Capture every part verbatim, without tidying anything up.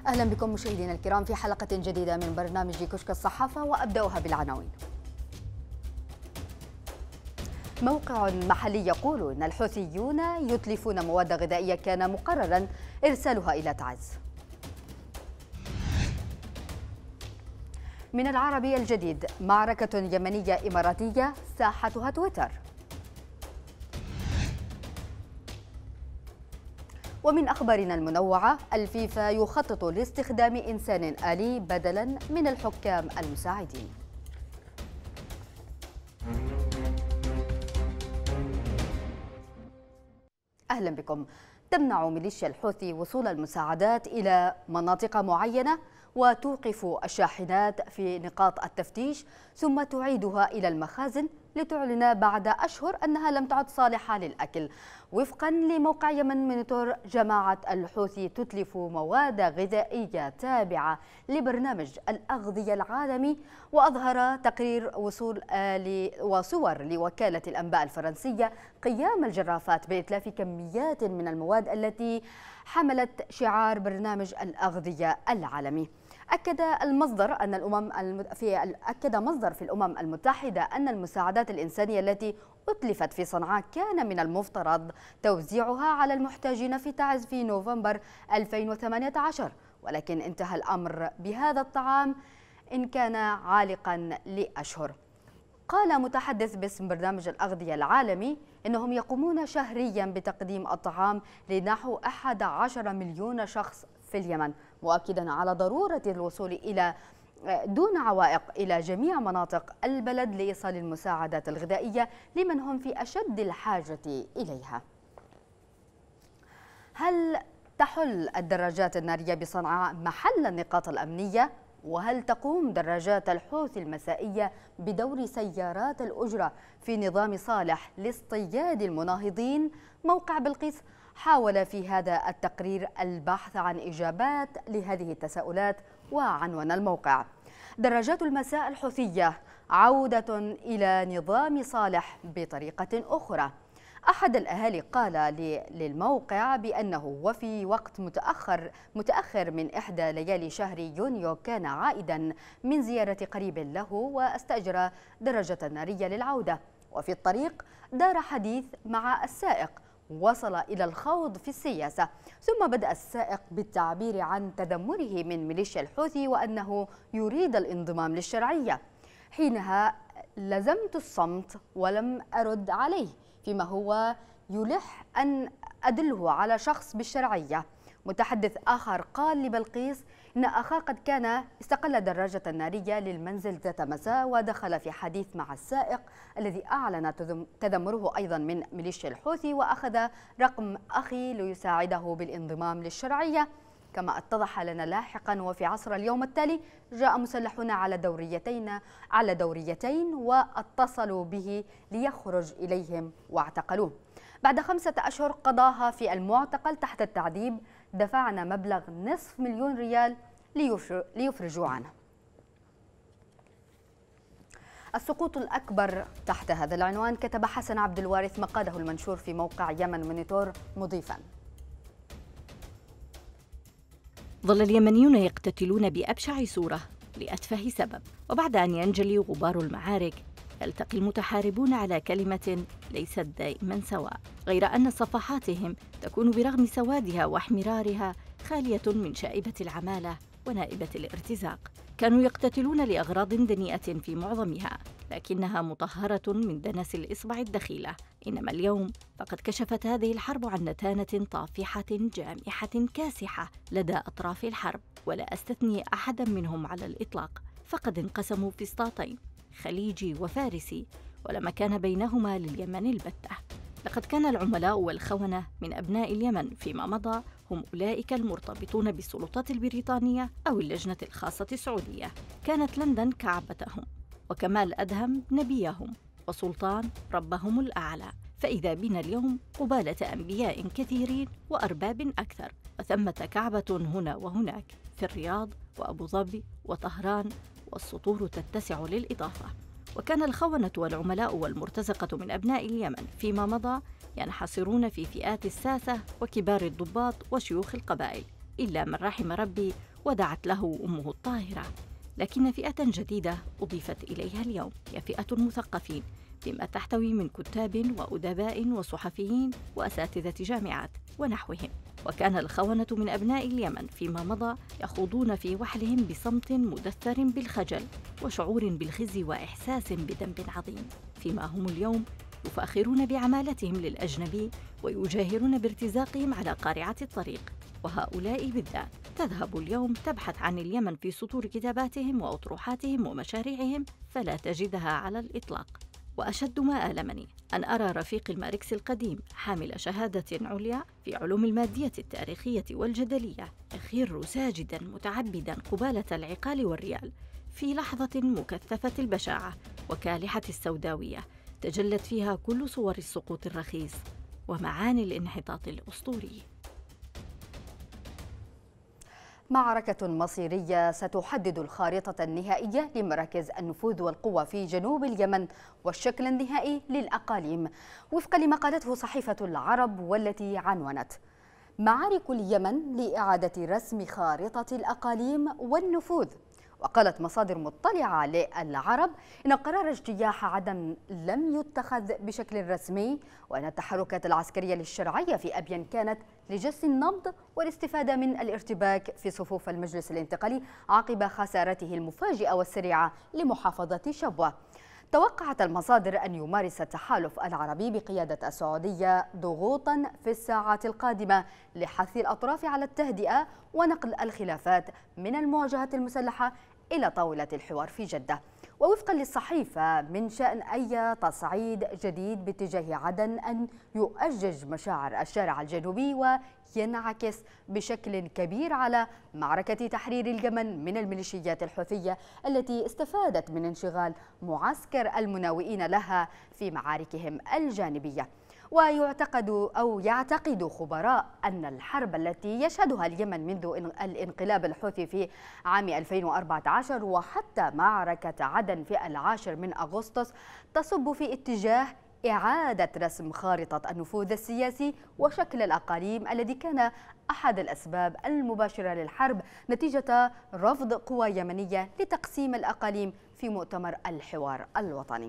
أهلا بكم مشاهدينا الكرام في حلقة جديدة من برنامج كشك الصحافة، وأبدأها بالعناوين. موقع محلي يقول إن الحوثيون يتلفون مواد غذائية كان مقررا إرسالها إلى تعز. من العربي الجديد: معركة يمنية إماراتية ساحتها تويتر. ومن أخبارنا المنوعة: الفيفا يخطط لاستخدام إنسان آلي بدلا من الحكام المساعدين. أهلا بكم. تمنع ميليشيا الحوثي وصول المساعدات إلى مناطق معينة وتوقف الشاحنات في نقاط التفتيش، ثم تعيدها إلى المخازن لتعلن بعد أشهر أنها لم تعد صالحة للأكل. وفقا لموقع يمن مونيتور، جماعة الحوثي تتلف مواد غذائية تابعة لبرنامج الأغذية العالمي. وأظهر تقرير وصول آلي وصور لوكالة الأنباء الفرنسية قيام الجرافات بإتلاف كميات من المواد التي حملت شعار برنامج الأغذية العالمي. أكد المصدر أن الأمم الم... في أكد مصدر في الأمم المتحدة أن المساعدات الإنسانية التي أتلفت في صنعاء كان من المفترض توزيعها على المحتاجين في تعز في نوفمبر ألفين وثمانية عشر، ولكن انتهى الأمر بهذا الطعام إن كان عالقا لأشهر. قال متحدث باسم برنامج الأغذية العالمي إنهم يقومون شهريا بتقديم الطعام لنحو أحد عشر مليون شخص في اليمن، مؤكدا على ضرورة الوصول إلى دون عوائق إلى جميع مناطق البلد لإيصال المساعدات الغذائية لمن هم في أشد الحاجة إليها. هل تحل الدراجات النارية بصنعاء محل النقاط الأمنية؟ وهل تقوم دراجات الحوثي المسائية بدور سيارات الأجرة في نظام صالح لاصطياد المناهضين؟ موقع بلقيس حاول في هذا التقرير البحث عن إجابات لهذه التساؤلات، وعنوان الموقع: دراجات المساء الحوثية عودة إلى نظام صالح بطريقة أخرى. أحد الأهالي قال للموقع بأنه وفي وقت متأخر متأخر من إحدى ليالي شهر يونيو كان عائدا من زيارة قريب له واستأجر دراجة نارية للعودة، وفي الطريق دار حديث مع السائق وصل إلى الخوض في السياسة، ثم بدأ السائق بالتعبير عن تذمره من ميليشيا الحوثي وأنه يريد الانضمام للشرعية. حينها لزمت الصمت ولم أرد عليه، فيما هو يلح أن أدله على شخص بالشرعية. متحدث آخر قال لبلقيس إن أخاه قد كان استقل دراجة نارية للمنزل ذات مساء ودخل في حديث مع السائق الذي أعلن تذمره أيضا من ميليشيا الحوثي، وأخذ رقم أخي ليساعده بالانضمام للشرعية. كما اتضح لنا لاحقا وفي عصر اليوم التالي جاء مسلحون على دوريتين على دوريتين واتصلوا به ليخرج إليهم واعتقلوه. بعد خمسة أشهر قضاها في المعتقل تحت التعذيب دفعنا مبلغ نصف مليون ريال ليفرجوا عنه. السقوط الأكبر تحت هذا العنوان كتب حسن عبد الوارث مقاله المنشور في موقع يمن مونيتور مضيفا: ظل اليمنيون يقتتلون بأبشع صورة لأتفه سبب، وبعد أن ينجلي غبار المعارك يلتقي المتحاربون على كلمة ليست دائما سواء، غير أن صفحاتهم تكون برغم سوادها واحمرارها خالية من شائبة العمالة ونائبة الارتزاق. كانوا يقتتلون لأغراض دنيئة في معظمها، لكنها مطهرة من دنس الإصبع الدخيلة. إنما اليوم فقد كشفت هذه الحرب عن نتانة طافحة جامحة كاسحة لدى أطراف الحرب، ولا أستثني أحدا منهم على الإطلاق، فقد انقسموا في سطاتين: خليجي وفارسي، ولا مكان بينهما لليمن البتة. لقد كان العملاء والخونة من أبناء اليمن فيما مضى هم أولئك المرتبطون بالسلطات البريطانية أو اللجنة الخاصة السعودية. كانت لندن كعبتهم، وكمال أدهم نبيهم، وسلطان ربهم الأعلى. فإذا بنا اليوم قبالة أنبياء كثيرين وأرباب أكثر، وثمة كعبة هنا وهناك في الرياض وأبو ظبي وطهران، والسطور تتسع للإضافة. وكان الخونة والعملاء والمرتزقة من أبناء اليمن فيما مضى ينحصرون في فئات الساسة وكبار الضباط وشيوخ القبائل، إلا من رحم ربي ودعت له أمه الطاهرة. لكن فئة جديدة أضيفت إليها اليوم هي فئة المثقفين، بما تحتوي من كتاب وأدباء وصحفيين وأساتذة جامعات ونحوهم. وكان الخونة من أبناء اليمن فيما مضى يخوضون في وحلهم بصمت مدثر بالخجل وشعور بالخزي وإحساس بذنب عظيم، فيما هم اليوم يفاخرون بعمالتهم للأجنبي ويجاهرون بارتزاقهم على قارعة الطريق. وهؤلاء بالذات تذهب اليوم تبحث عن اليمن في سطور كتاباتهم وأطروحاتهم ومشاريعهم فلا تجدها على الإطلاق. وأشد ما آلمني أن أرى رفيقي الماركسي القديم حامل شهادة عليا في علوم المادية التاريخية والجدلية يخر ساجداً متعبداً قبالة العقال والريال في لحظة مكثفة البشاعة وكالحة السوداوية تجلت فيها كل صور السقوط الرخيص ومعاني الانحطاط الأسطوري. معركة مصيرية ستحدد الخارطة النهائية لمراكز النفوذ والقوة في جنوب اليمن والشكل النهائي للأقاليم، وفقا لما قالته صحيفة العرب والتي عنونت: معارك اليمن لإعادة رسم خارطة الأقاليم والنفوذ. وقالت مصادر مطلعة للعرب إن قرار اجتياح عدن لم يتخذ بشكل رسمي، وأن التحركات العسكرية للشرعية في أبين كانت لجس النبض والاستفادة من الارتباك في صفوف المجلس الانتقالي عقب خسارته المفاجئة والسريعة لمحافظة شبوة. توقعت المصادر أن يمارس التحالف العربي بقيادة السعودية ضغوطاً في الساعات القادمة لحث الأطراف على التهدئة ونقل الخلافات من المواجهات المسلحة إلى طاولة الحوار في جدة. ووفقا للصحيفة من شأن أي تصعيد جديد باتجاه عدن أن يؤجج مشاعر الشارع الجنوبي وينعكس بشكل كبير على معركة تحرير اليمن من الميليشيات الحوثية التي استفادت من انشغال معسكر المناوئين لها في معاركهم الجانبية. ويعتقد أو يعتقد خبراء أن الحرب التي يشهدها اليمن منذ الانقلاب الحوثي في عام ألفين وأربعة عشر وحتى معركة عدن في العاشر من أغسطس تصب في اتجاه إعادة رسم خارطة النفوذ السياسي وشكل الأقاليم الذي كان أحد الأسباب المباشرة للحرب نتيجة رفض قوى يمنية لتقسيم الأقاليم في مؤتمر الحوار الوطني.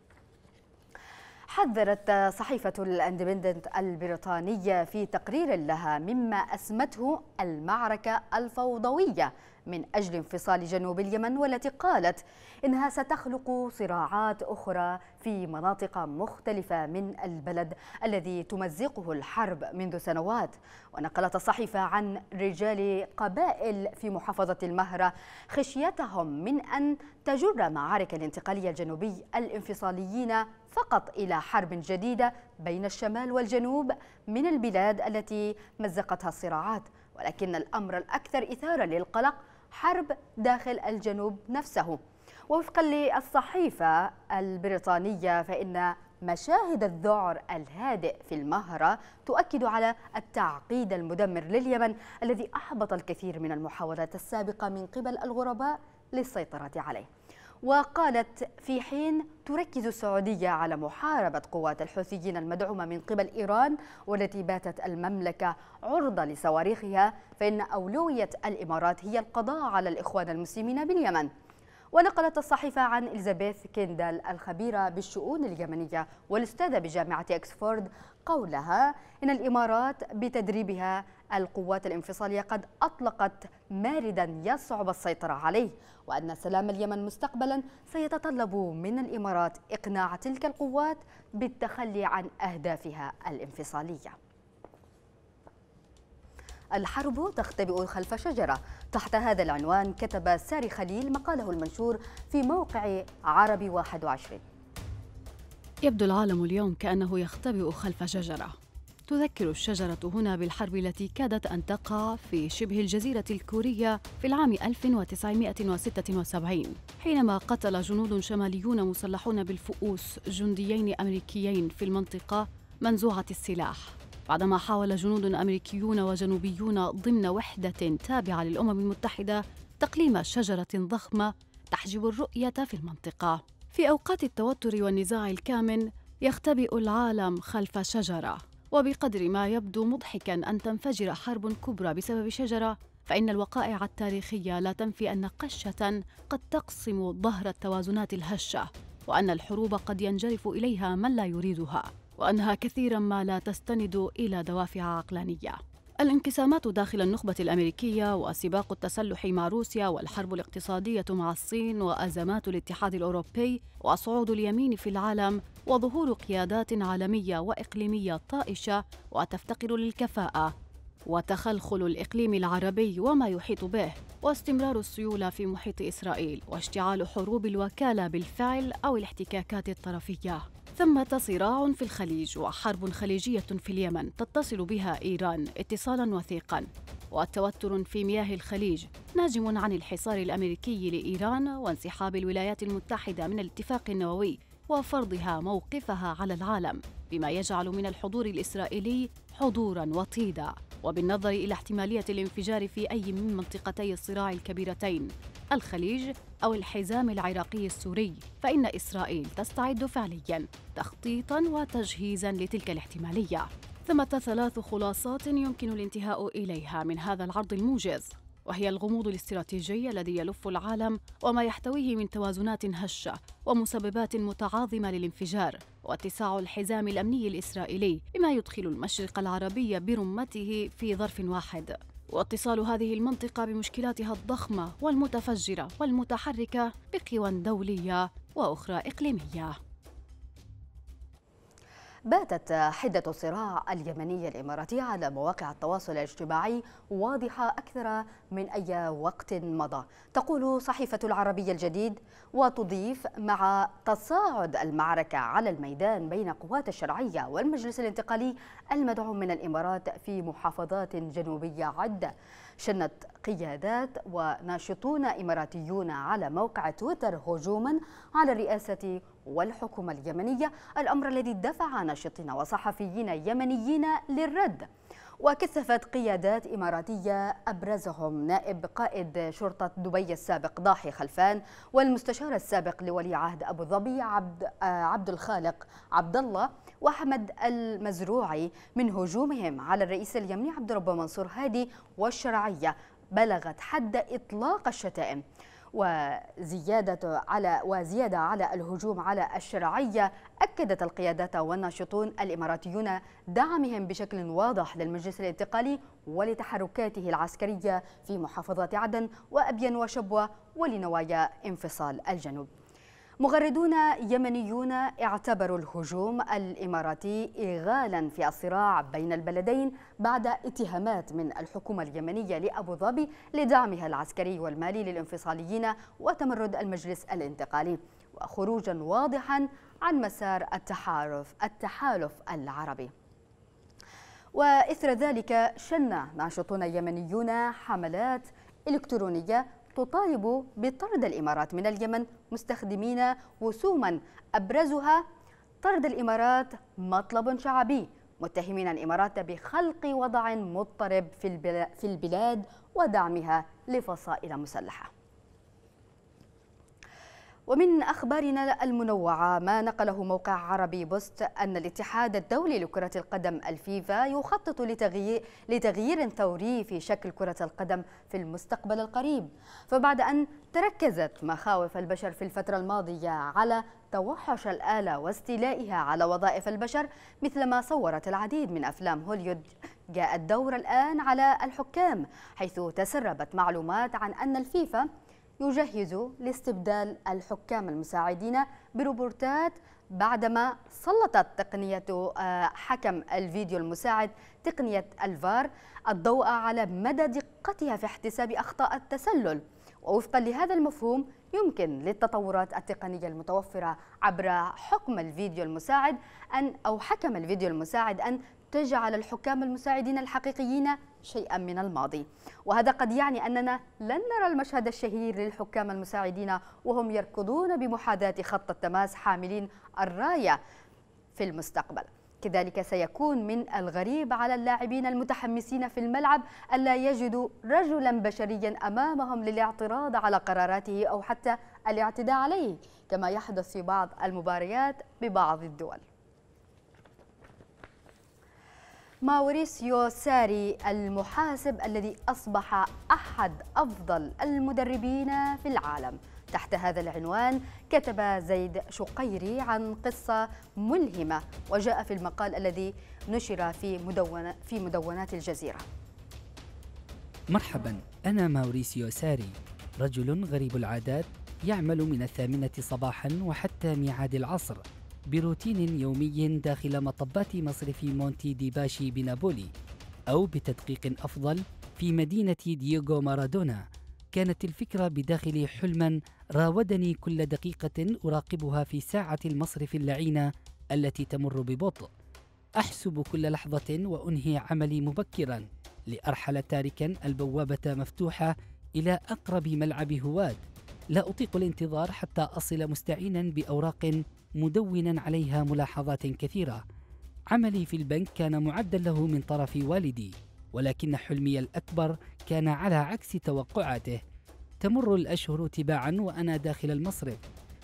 حذرت صحيفة الاندبندنت البريطانية في تقرير لها مما أسمته المعركة الفوضوية من أجل انفصال جنوب اليمن، والتي قالت إنها ستخلق صراعات أخرى في مناطق مختلفة من البلد الذي تمزقه الحرب منذ سنوات. ونقلت الصحيفة عن رجال قبائل في محافظة المهرة خشيتهم من أن تجر معارك الانتقالية الجنوبي الانفصاليين فقط إلى حرب جديدة بين الشمال والجنوب من البلاد التي مزقتها الصراعات، ولكن الأمر الأكثر إثارة للقلق حرب داخل الجنوب نفسه. ووفقا للصحيفة البريطانية فإن مشاهد الذعر الهادئ في المهرة تؤكد على التعقيد المدمر لليمن الذي أحبط الكثير من المحاولات السابقة من قبل الغرباء للسيطرة عليه. وقالت: في حين تركز السعودية على محاربة قوات الحوثيين المدعومة من قبل إيران والتي باتت المملكة عرضة لصواريخها، فإن أولوية الإمارات هي القضاء على الإخوان المسلمين باليمن. ونقلت الصحيفة عن إليزابيث كيندال الخبيرة بالشؤون اليمنية والأستاذة بجامعة إكسفورد قولها إن الإمارات بتدريبها القوات الانفصالية قد أطلقت ماردا يصعب السيطرة عليه، وأن سلام اليمن مستقبلا سيتطلب من الإمارات إقناع تلك القوات بالتخلي عن أهدافها الانفصالية. الحرب تختبئ خلف شجرة. تحت هذا العنوان كتب ساري خليل مقاله المنشور في موقع عربي واحد وعشرين. يبدو العالم اليوم كأنه يختبئ خلف شجرة. تذكر الشجرة هنا بالحرب التي كادت أن تقع في شبه الجزيرة الكورية في العام ألف وتسعمائة وستة وسبعين، حينما قتل جنود شماليون مسلحون بالفؤوس جنديين أمريكيين في المنطقة منزوعة السلاح، بعدما حاول جنود أمريكيون وجنوبيون ضمن وحدة تابعة للأمم المتحدة تقليم شجرة ضخمة تحجب الرؤية في المنطقة. في أوقات التوتر والنزاع الكامن يختبئ العالم خلف شجرة، وبقدر ما يبدو مضحكاً أن تنفجر حرب كبرى بسبب شجرة، فإن الوقائع التاريخية لا تنفي أن قشة قد تقسم ظهر التوازنات الهشة، وأن الحروب قد ينجرف إليها من لا يريدها، وأنها كثيراً ما لا تستند إلى دوافع عقلانية. الانقسامات داخل النخبة الأمريكية وسباق التسلح مع روسيا والحرب الاقتصادية مع الصين وأزمات الاتحاد الأوروبي وصعود اليمين في العالم وظهور قيادات عالمية وإقليمية طائشة وتفتقر للكفاءة وتخلخل الإقليم العربي وما يحيط به واستمرار السيولة في محيط إسرائيل واشتعال حروب الوكالة بالفعل أو الاحتكاكات الطرفية. ثمة صراع في الخليج وحرب خليجية في اليمن تتصل بها إيران اتصالاً وثيقاً، والتوتر في مياه الخليج ناجم عن الحصار الأمريكي لإيران وانسحاب الولايات المتحدة من الاتفاق النووي وفرضها موقفها على العالم، بما يجعل من الحضور الإسرائيلي حضوراً وطيداً. وبالنظر إلى احتمالية الانفجار في أي من منطقتي الصراع الكبيرتين الخليج أو الحزام العراقي السوري، فإن إسرائيل تستعد فعلياً تخطيطاً وتجهيزاً لتلك الاحتمالية. ثمة ثلاث خلاصات يمكن الانتهاء إليها من هذا العرض الموجز، وهي الغموض الاستراتيجي الذي يلف العالم وما يحتويه من توازنات هشة ومسببات متعاظمة للانفجار، واتساع الحزام الأمني الإسرائيلي بما يدخل المشرق العربي برمته في ظرف واحد، واتصال هذه المنطقة بمشكلاتها الضخمة والمتفجرة والمتحركة بقوى دولية وأخرى إقليمية. باتت حدة الصراع اليمني الإماراتي على مواقع التواصل الاجتماعي واضحة أكثر من أي وقت مضى، تقول صحيفة العربية الجديد، وتضيف: مع تصاعد المعركة على الميدان بين قوات الشرعية والمجلس الانتقالي المدعوم من الإمارات في محافظات جنوبية عدة، شنت قيادات وناشطون إماراتيون على موقع تويتر هجوما على الرئاسة والحكومة اليمنية، الأمر الذي دفع ناشطين وصحفيين يمنيين للرد. وكثفت قيادات إماراتية أبرزهم نائب قائد شرطة دبي السابق ضاحي خلفان والمستشار السابق لولي عهد أبو ظبي عبد عبد الخالق عبد الله وأحمد المزروعي من هجومهم على الرئيس اليمني عبد الرب منصور هادي والشرعية بلغت حد إطلاق الشتائم. وزيادة على وزيادة على الهجوم على الشرعية، أكدت القيادات والناشطون الإماراتيون دعمهم بشكل واضح للمجلس الانتقالي ولتحركاته العسكرية في محافظات عدن وأبين وشبوة ولنوايا انفصال الجنوب. مغردون يمنيون اعتبروا الهجوم الإماراتي إغالا في الصراع بين البلدين بعد اتهامات من الحكومة اليمنية لأبو ظبي لدعمها العسكري والمالي للانفصاليين وتمرد المجلس الانتقالي، وخروجا واضحا عن مسار التحالف التحالف العربي. وإثر ذلك شن ناشطون يمنيون حملات إلكترونية تطالب بطرد الإمارات من اليمن مستخدمين وسوما أبرزها طرد الإمارات مطلب شعبي، متهمين الإمارات بخلق وضع مضطرب في البلاد ودعمها لفصائل مسلحة. ومن أخبارنا المنوعة ما نقله موقع عربي بوست أن الاتحاد الدولي لكرة القدم الفيفا يخطط لتغيير, لتغيير ثوري في شكل كرة القدم في المستقبل القريب، فبعد أن تركزت مخاوف البشر في الفترة الماضية على توحش الآلة واستيلائها على وظائف البشر مثلما صورت العديد من أفلام هوليوود، جاء الدور الآن على الحكام، حيث تسربت معلومات عن أن الفيفا يجهز لاستبدال الحكام المساعدين بروبوتات بعدما سلطت تقنية حكم الفيديو المساعد تقنية الفار الضوء على مدى دقتها في احتساب أخطاء التسلل. ووفقا لهذا المفهوم يمكن للتطورات التقنية المتوفرة عبر حكم الفيديو المساعد أن أو حكم الفيديو المساعد أن تجعل الحكام المساعدين الحقيقيين شيئا من الماضي، وهذا قد يعني أننا لن نرى المشهد الشهير للحكام المساعدين وهم يركضون بمحاذاة خط التماس حاملين الراية في المستقبل. كذلك سيكون من الغريب على اللاعبين المتحمسين في الملعب ألا يجدوا رجلا بشريا أمامهم للاعتراض على قراراته أو حتى الاعتداء عليه، كما يحدث في بعض المباريات ببعض الدول. ماوريسيو ساري المحاسب الذي أصبح أحد أفضل المدربين في العالم. تحت هذا العنوان كتب زيد شقيري عن قصة ملهمة وجاء في المقال الذي نشر في مدونة في مدونات الجزيرة. مرحبا، أنا ماوريسيو ساري، رجل غريب العادات يعمل من الثامنة صباحا وحتى ميعاد العصر بروتين يومي داخل مطبات مصرف مونتي دي باشي بنابولي، أو بتدقيق أفضل في مدينة دييغو مارادونا. كانت الفكرة بداخلي حلما راودني كل دقيقة أراقبها في ساعة المصرف اللعينة التي تمر ببطء. أحسب كل لحظة وأنهي عملي مبكرا لأرحل تاركا البوابة مفتوحة إلى أقرب ملعب هواد. لا أطيق الانتظار حتى أصل مستعينا بأوراق مدونا عليها ملاحظات كثيرة. عملي في البنك كان معدا له من طرف والدي، ولكن حلمي الأكبر كان على عكس توقعاته. تمر الأشهر تباعا وأنا داخل المصرف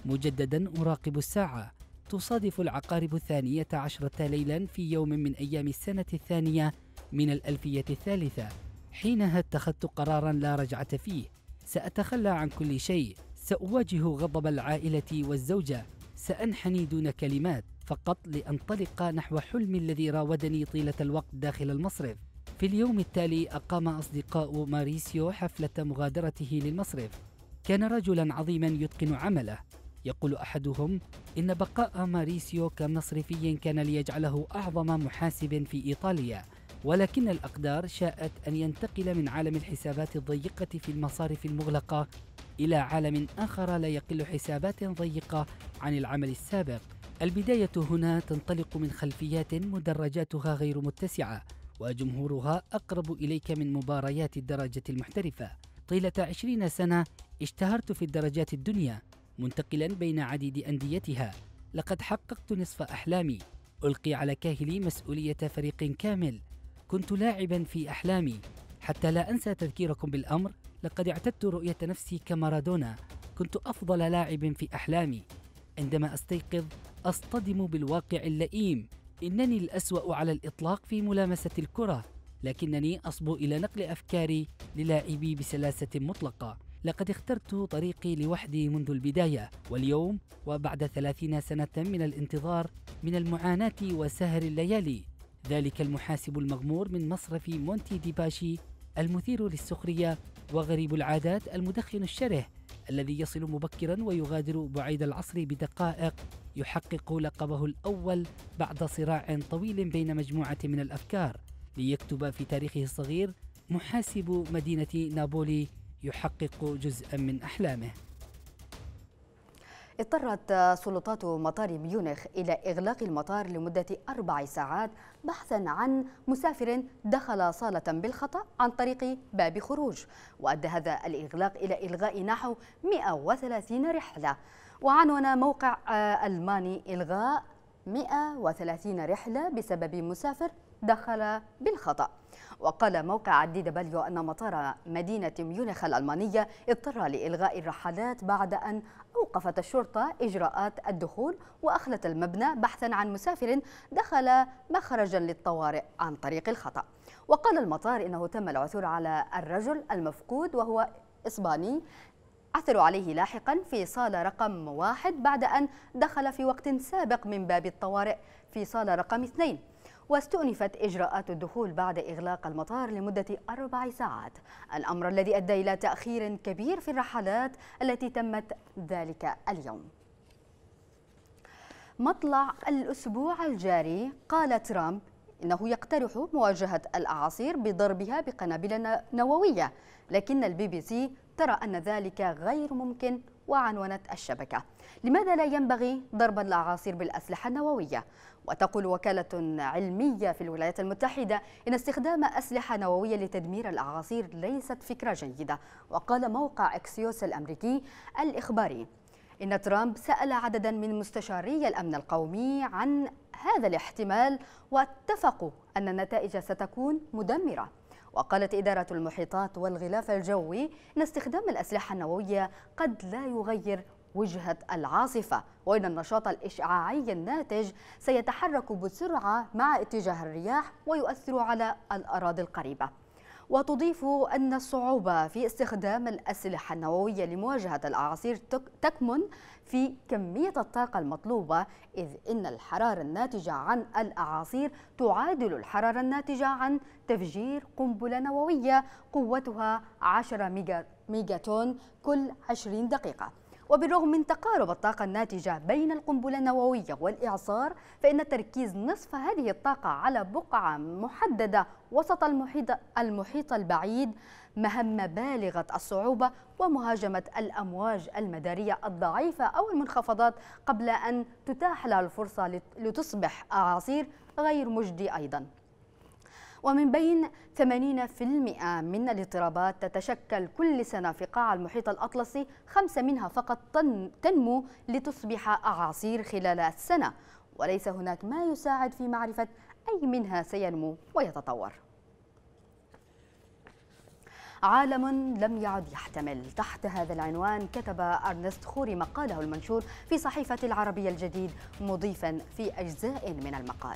مجددا أراقب الساعة. تصادف العقارب الثانية عشرة ليلا في يوم من أيام السنة الثانية من الألفية الثالثة. حينها اتخذت قرارا لا رجعة فيه. سأتخلى عن كل شيء، سأواجه غضب العائلة والزوجة، سأنحني دون كلمات فقط لأنطلق نحو حلمي الذي راودني طيلة الوقت داخل المصرف. في اليوم التالي أقام أصدقاء ماريسيو حفلة مغادرته للمصرف. كان رجلا عظيما يتقن عمله. يقول أحدهم إن بقاء ماريسيو كمصرفي كان ليجعله أعظم محاسب في إيطاليا، ولكن الأقدار شاءت أن ينتقل من عالم الحسابات الضيقة في المصارف المغلقة إلى عالم آخر لا يقل حسابات ضيقة عن العمل السابق. البداية هنا تنطلق من خلفيات مدرجاتها غير متسعة وجمهورها أقرب إليك من مباريات الدرجة المحترفة. طيلة عشرين سنة اشتهرت في الدرجات الدنيا، منتقلا بين عديد أنديتها. لقد حققت نصف أحلامي. ألقي على كاهلي مسؤولية فريق كامل. كنت لاعبا في أحلامي. حتى لا أنسى تذكيركم بالأمر، لقد اعتدت رؤية نفسي كمارادونا. كنت أفضل لاعب في أحلامي. عندما أستيقظ أصطدم بالواقع اللئيم. إنني الأسوأ على الإطلاق في ملامسة الكرة، لكنني أصبو إلى نقل أفكاري للاعبي بسلاسة مطلقة. لقد اخترت طريقي لوحدي منذ البداية، واليوم وبعد ثلاثين سنة من الانتظار، من المعاناة وسهر الليالي، ذلك المحاسب المغمور من مصرف مونتي دي باشي، المثير للسخرية وغريب العادات، المدخن الشره الذي يصل مبكرا ويغادر بعيد العصر بدقائق، يحقق لقبه الأول بعد صراع طويل بين مجموعة من الأفكار، ليكتب في تاريخه الصغير: محاسب مدينة نابولي يحقق جزءا من أحلامه. اضطرت سلطات مطار ميونخ إلى إغلاق المطار لمدة أربع ساعات بحثا عن مسافر دخل صالة بالخطأ عن طريق باب خروج، وأدى هذا الإغلاق إلى إلغاء نحو مئة وثلاثين رحلة. وعنون موقع ألماني إلغاء مئة وثلاثين رحلة بسبب مسافر دخل بالخطأ. وقال موقع دي دبليو أن مطار مدينة ميونخ الألمانية اضطر لإلغاء الرحلات بعد أن أوقفت الشرطة إجراءات الدخول وأخلت المبنى بحثا عن مسافر دخل مخرجا للطوارئ عن طريق الخطأ. وقال المطار إنه تم العثور على الرجل المفقود وهو إسباني، عثروا عليه لاحقا في صالة رقم واحد بعد أن دخل في وقت سابق من باب الطوارئ في صالة رقم اثنين. واستؤنفت إجراءات الدخول بعد إغلاق المطار لمدة أربع ساعات، الأمر الذي أدى إلى تأخير كبير في الرحلات التي تمت ذلك اليوم. مطلع الأسبوع الجاري قال ترامب إنه يقترح مواجهة الأعاصير بضربها بقنابل نووية، لكن البي بي سي ترى أن ذلك غير ممكن، وعنونت الشبكة: لماذا لا ينبغي ضرب الأعاصير بالأسلحة النووية؟ وتقول وكالة علمية في الولايات المتحدة إن استخدام أسلحة نووية لتدمير الأعاصير ليست فكرة جيدة. وقال موقع إكسيوس الأمريكي الإخباري إن ترامب سأل عددا من مستشاري الأمن القومي عن هذا الاحتمال، واتفقوا أن النتائج ستكون مدمرة. وقالت إدارة المحيطات والغلاف الجوي إن استخدام الأسلحة النووية قد لا يغير وجهة العاصفة، وإن النشاط الإشعاعي الناتج سيتحرك بسرعة مع اتجاه الرياح ويؤثر على الأراضي القريبة. وتضيف أن الصعوبة في استخدام الأسلحة النووية لمواجهة الأعاصير تكمن في كمية الطاقة المطلوبة، إذ إن الحرارة الناتجة عن الأعاصير تعادل الحرارة الناتجة عن تفجير قنبلة نووية قوتها عشرة ميجا ميجاتون كل عشرين دقيقة. وبالرغم من تقارب الطاقة الناتجة بين القنبلة النووية والإعصار، فإن تركيز نصف هذه الطاقة على بقعة محددة وسط المحيط المحيط البعيد مهمة بالغة الصعوبة، ومهاجمة الأمواج المدارية الضعيفة أو المنخفضات قبل أن تتاح لها الفرصة لتصبح أعاصير غير مجدي أيضاً. ومن بين ثمانين بالمئة من الاضطرابات تتشكل كل سنة في قاع المحيط الأطلسي، خمسة منها فقط تنمو لتصبح أعاصير خلال السنة، وليس هناك ما يساعد في معرفة أي منها سينمو ويتطور. عالم لم يعد يحتمل. تحت هذا العنوان كتب أرنست خوري مقاله المنشور في صحيفة العربية الجديد، مضيفا في أجزاء من المقال: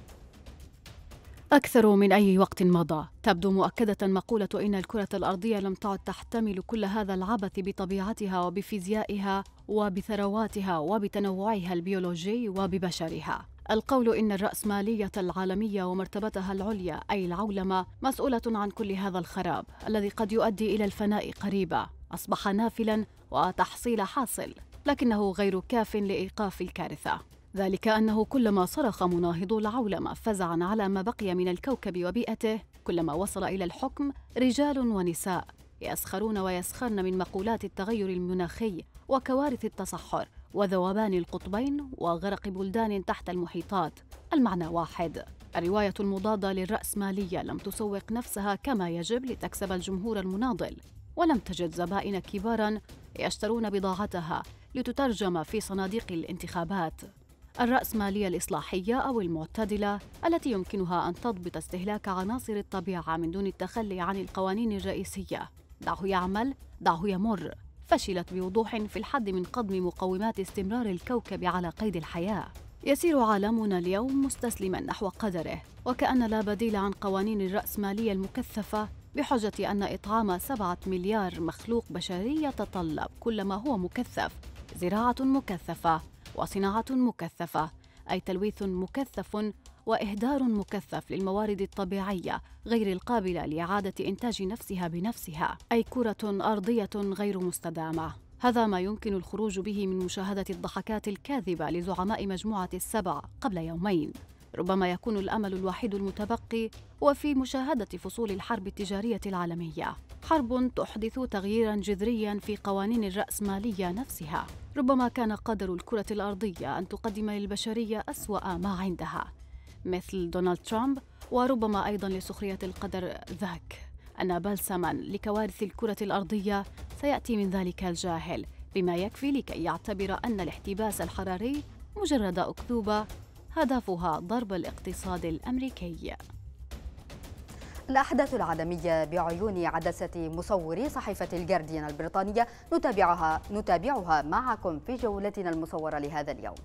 أكثر من أي وقت مضى تبدو مؤكدة مقولة إن الكرة الأرضية لم تعد تحتمل كل هذا العبث بطبيعتها وبفيزيائها وبثرواتها وبتنوعها البيولوجي وببشرها. القول إن الرأسمالية العالمية ومرتبتها العليا أي العولمة مسؤولة عن كل هذا الخراب الذي قد يؤدي إلى الفناء قريبا أصبح نافلا وتحصيل حاصل، لكنه غير كاف لإيقاف الكارثة. ذلك أنه كلما صرخ مناهضو العولمة فزعا على ما بقي من الكوكب وبيئته، كلما وصل إلى الحكم رجال ونساء يسخرون ويسخرن من مقولات التغير المناخي وكوارث التصحر وذوبان القطبين وغرق بلدان تحت المحيطات. المعنى واحد: الرواية المضادة للرأسمالية لم تسوق نفسها كما يجب لتكسب الجمهور المناضل، ولم تجد زبائن كبارا يشترون بضاعتها لتترجم في صناديق الانتخابات. الرأسمالية الإصلاحية أو المعتدلة التي يمكنها أن تضبط استهلاك عناصر الطبيعة من دون التخلي عن القوانين الرئيسية، دعه يعمل دعه يمر، فشلت بوضوح في الحد من قضم مقومات استمرار الكوكب على قيد الحياة. يسير عالمنا اليوم مستسلما نحو قدره، وكأن لا بديل عن قوانين الرأسمالية المكثفة، بحجة أن إطعام سبعة مليار مخلوق بشري يتطلب كل ما هو مكثف: زراعة مكثفة وصناعة مكثفة، أي تلويث مكثف وإهدار مكثف للموارد الطبيعية غير القابلة لإعادة إنتاج نفسها بنفسها، أي كرة أرضية غير مستدامة. هذا ما يمكن الخروج به من مشاهدة الضحكات الكاذبة لزعماء مجموعة السبع قبل يومين. ربما يكون الأمل الوحيد المتبقي هو في مشاهدة فصول الحرب التجارية العالمية، حرب تحدث تغييراً جذرياً في قوانين الرأسمالية نفسها. ربما كان قدر الكرة الأرضية أن تقدم للبشرية أسوأ ما عندها، مثل دونالد ترامب، وربما أيضاً لسخرية القدر ذاك أن بلسماً لكوارث الكرة الأرضية سيأتي من ذلك الجاهل بما يكفي لكي يعتبر أن الاحتباس الحراري مجرد أكذوبة هدفها ضرب الاقتصاد الأمريكي. الأحداث العالمية بعيون عدسة مصوري صحيفة الجارديان البريطانية نتابعها نتابعها معكم في جولتنا المصورة لهذا اليوم.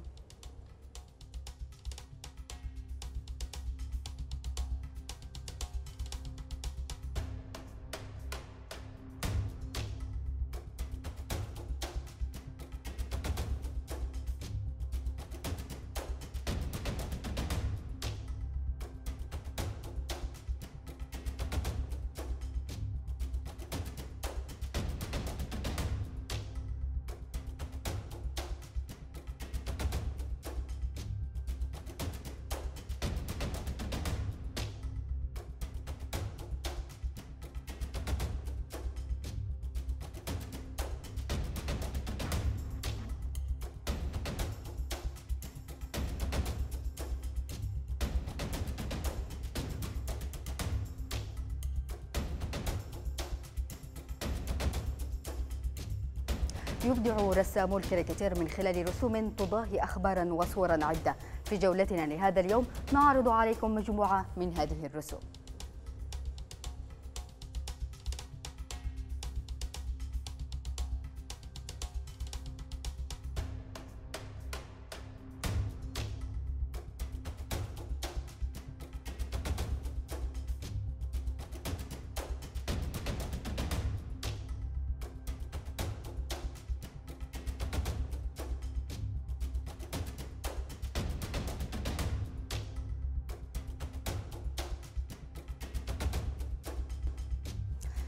يبدع رسامو الكاريكاتير من خلال رسوم تضاهي أخبارا وصورا عدة. في جولتنا لهذا اليوم نعرض عليكم مجموعة من هذه الرسوم.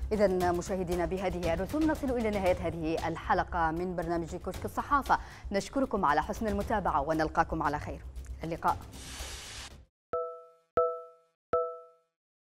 إذا مشاهدينا بهذه الرسوم نصل إلى نهاية هذه الحلقة من برنامج كشك الصحافة. نشكركم على حسن المتابعة ونلقاكم على خير. اللقاء.